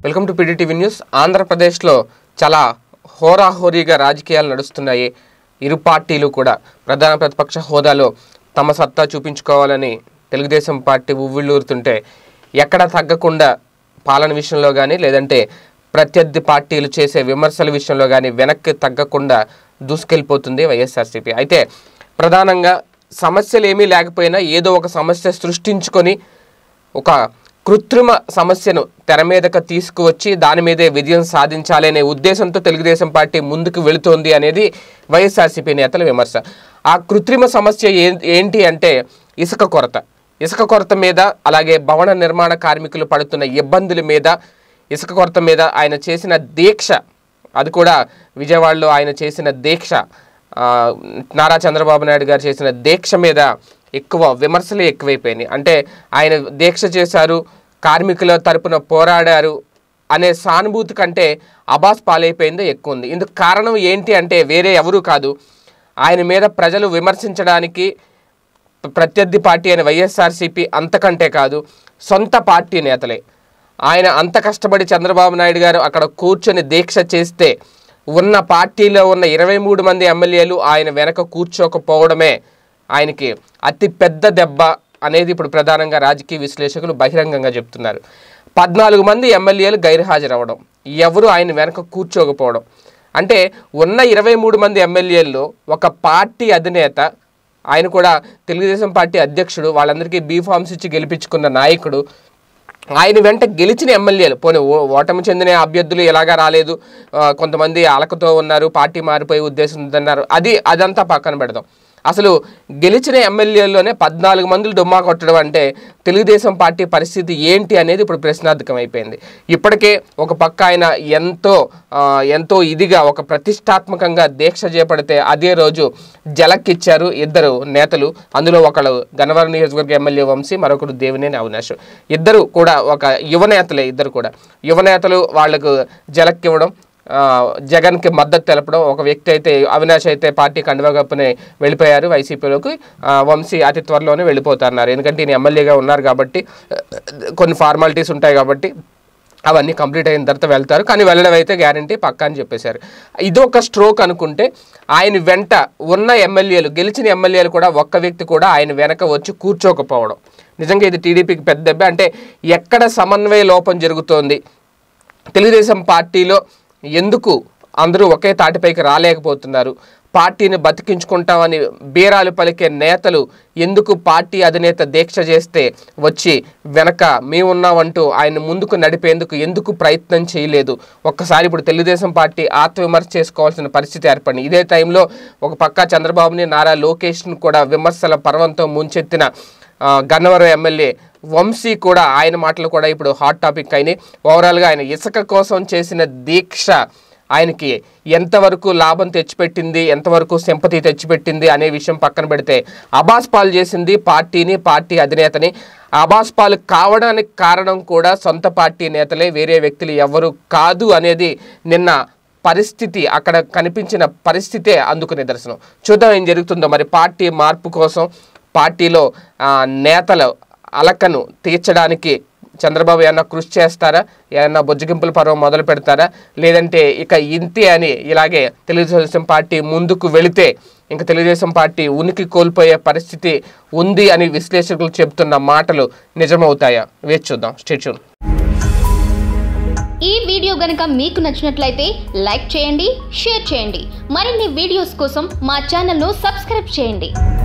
Welcome to PDTV news. ఆంధ్రప్రదేశ్లో చాలా హోరాహోరీగా రాజకీయాలు నడుస్తున్నాయి. ఇరు పార్టీలు కూడా ప్రధాన ప్రతిపక్ష హోదాలో తమ సత్తా చూపించుకోవాలని తెలుగుదేశం పార్టీ ఉవ్విళ్ళూరుతుంటే ఎక్కడ తగ్గకుండా పాలన విషయంలో కానీ లేదంటే ప్రత్యర్థి పార్టీలు చేసే విమర్శల విషయంలో కానీ వెనక్కి తగ్గకుండా దూసుకెళ్ళిపోతుంది వైఎస్ఆర్సీపీ. అయితే ప్రధానంగా సమస్యలు ఏమీ లేకపోయినా ఏదో ఒక సమస్య సృష్టించుకొని ఒక కృత్రిమ సమస్యను తెర మీదకు తీసుకువచ్చి దాని మీదే విజయం సాధించాలనే ఉద్దేశంతో తెలుగుదేశం పార్టీ ముందుకు వెళుతోంది అనేది వైఎస్ఆర్సీపీ నేతల విమర్శ. ఆ కృత్రిమ సమస్య ఏంటి అంటే ఇసుక కొరత మీద, అలాగే భవన నిర్మాణ కార్మికులు పడుతున్న ఇబ్బందుల మీద, ఇసుక కొరత మీద ఆయన చేసిన దీక్ష, అది కూడా విజయవాడలో ఆయన చేసిన దీక్ష, నారా చంద్రబాబు నాయుడు గారు చేసిన దీక్ష మీద ఎక్కువ విమర్శలు ఎక్కువైపోయినాయి. అంటే ఆయన దీక్ష చేశారు, కార్మికుల తరపున పోరాడారు అనే సానుభూతి కంటే అబాస్ పాలైపోయిందే ఎక్కువ ఉంది. ఇందుకు కారణం ఏంటి అంటే వేరే ఎవరూ కాదు, ఆయన మీద ప్రజలు విమర్శించడానికి ప్రత్యర్థి పార్టీ అయిన వైఎస్ఆర్సీపీ అంతకంటే కాదు సొంత పార్టీ నేతలే. ఆయన అంత కష్టపడి చంద్రబాబు నాయుడు గారు అక్కడ కూర్చొని దీక్ష చేస్తే ఉన్న పార్టీలో ఉన్న 23 మంది ఎమ్మెల్యేలు ఆయన వెనక కూర్చోకపోవడమే ఆయనకి అతి పెద్ద దెబ్బ అనేది ఇప్పుడు ప్రధానంగా రాజకీయ విశ్లేషకులు బహిరంగంగా చెప్తున్నారు. 14 మంది ఎమ్మెల్యేలు గైర్హాజరవ్వడం, ఎవరు ఆయన వెనక కూర్చోకపోవడం అంటే ఉన్న 23 మంది ఎమ్మెల్యేల్లో ఒక పార్టీ అధినేత, ఆయన కూడా తెలుగుదేశం పార్టీ అధ్యక్షుడు, వాళ్ళందరికీ బీఫామ్స్ ఇచ్చి గెలిపించుకున్న నాయకుడు, ఆయన వెంట గెలిచిన ఎమ్మెల్యేలు, పోనీ ఓటమి చెందిన అభ్యర్థులు ఎలాగా రాలేదు, కొంతమంది అలకతో ఉన్నారు, పార్టీ మారిపోయే ఉద్దేశం ఉందన్నారు, అదంతా పక్కన పెడదాం. అసలు గెలిచిన ఎమ్మెల్యేల్లోనే 14 మందిలు డుమ్మా కొట్టడం అంటే తెలుగుదేశం పార్టీ పరిస్థితి ఏంటి అనేది ఇప్పుడు ప్రశ్నార్థకం అయిపోయింది. ఇప్పటికే ఒక పక్క ఆయన ఎంతో ఇదిగా ఒక ప్రతిష్టాత్మకంగా దీక్ష చేపడితే అదే రోజు జలక్కిచ్చారు ఇద్దరు నేతలు. అందులో ఒకళ్ళు గన్నవరం నియోజకవర్గ ఎమ్మెల్యే వంశీ, మరొకరు దేవినేని అవినాష్. ఇద్దరు కూడా ఒక యువనేతలే. యువనేతలు వాళ్లకు జలక్కివ్వడం, జగన్కి మద్దతు తెలపడం. ఒక వ్యక్తి అయితే అవినాష్ అయితే పార్టీ కండువా కప్పుని వెళ్ళిపోయారు వైసీపీలోకి, వంశీ అతి త్వరలోనే వెళ్ళిపోతున్నారు. ఎందుకంటే ఈయన ఎమ్మెల్యేగా ఉన్నారు కాబట్టి కొన్ని ఫార్మాలిటీస్ ఉంటాయి కాబట్టి అవన్నీ కంప్లీట్ అయిన తర్వాత వెళ్తారు, కానీ వెళ్ళడం అయితే గ్యారంటీ పక్కా అని చెప్పేశారు. ఇదొక స్ట్రోక్ అనుకుంటే ఆయన వెంట ఉన్న ఎమ్మెల్యేలు, గెలిచిన ఎమ్మెల్యేలు కూడా ఒక్క వ్యక్తి కూడా ఆయన వెనక వచ్చి కూర్చోకపోవడం నిజంగా ఇది టీడీపీకి పెద్ద దెబ్బ. అంటే ఎక్కడ సమన్వయ లోపం జరుగుతోంది, తెలుగుదేశం పార్టీలో ఎందుకు అందరూ ఒకే తాటిపైకి రాలేకపోతున్నారు, పార్టీని బతికించుకుంటామని బీరాలు పలికే నేతలు ఎందుకు పార్టీ అధినేత దీక్ష చేస్తే వచ్చి వెనక మేమున్నామంటూ ఆయన ముందుకు నడిపేందుకు ఎందుకు ప్రయత్నం చేయలేదు? ఒక్కసారి ఇప్పుడు తెలుగుదేశం పార్టీ ఆత్మవిమర్శ చేసుకోవాల్సిన పరిస్థితి ఏర్పడింది. ఇదే టైంలో ఒక పక్క చంద్రబాబుని, నారా లోకేష్ను కూడా విమర్శల పర్వంతో ముంచెత్తిన గన్నవరం ఎమ్మెల్యే వంశీ కూడా, ఆయన మాటలు కూడా ఇప్పుడు హాట్ టాపిక్ అయినాయి. ఓవరాల్గా ఆయన ఇసుక కోసం చేసిన దీక్ష ఆయనకి ఎంతవరకు లాభం తెచ్చిపెట్టింది, ఎంతవరకు సింపతి తెచ్చిపెట్టింది అనే విషయం పక్కన పెడితే అబాస్ పాలు చేసింది పార్టీని, పార్టీ అధినేతని. అబాస్ పాలు కావడానికి కారణం కూడా సొంత పార్టీ నేతలే, వేరే వ్యక్తులు ఎవరు కాదు అనేది నిన్న పరిస్థితి, అక్కడ కనిపించిన పరిస్థితే అందుకు నిదర్శనం. చూద్దాం ఏం జరుగుతుందో. మరి పార్టీ మార్పు కోసం పార్టీలో నేతల అలకను తీర్చడానికి చంద్రబాబు ఏమన్నా కృషి చేస్తారా, ఏమన్నా బొజ్జగింపుల పర్వం మొదలు పెడతారా, లేదంటే ఇక ఇంతే అని ఇలాగే తెలుగుదేశం పార్టీ ముందుకు వెళితే ఇంకా తెలుగుదేశం పార్టీ ఉనికి కోల్పోయే పరిస్థితి ఉంది అని విశ్లేషకులు చెబుతున్న మాటలు నిజమవుతాయా? వేచి చూద్దాం. Stay tune. ఈ వీడియో గనుక మీకు నచ్చినట్లయితే లైక్ చేయండి, షేర్ చేయండి. మరిన్ని వీడియోస్ కోసం మా ఛానల్ను సబ్స్క్రైబ్ చేయండి.